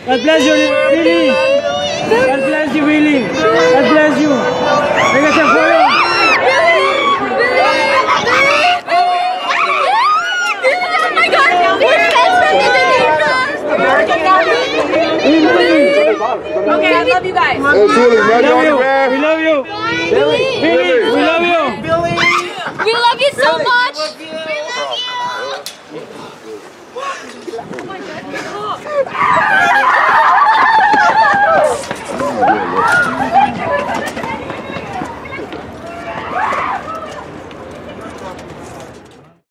God bless you, Billy. God bless you, Billy. God bless you. Make us a photo. Oh my God! We're friends from Indonesia. Okay, I love you guys. We love you. We love you. Billy, we love you. We love you so much.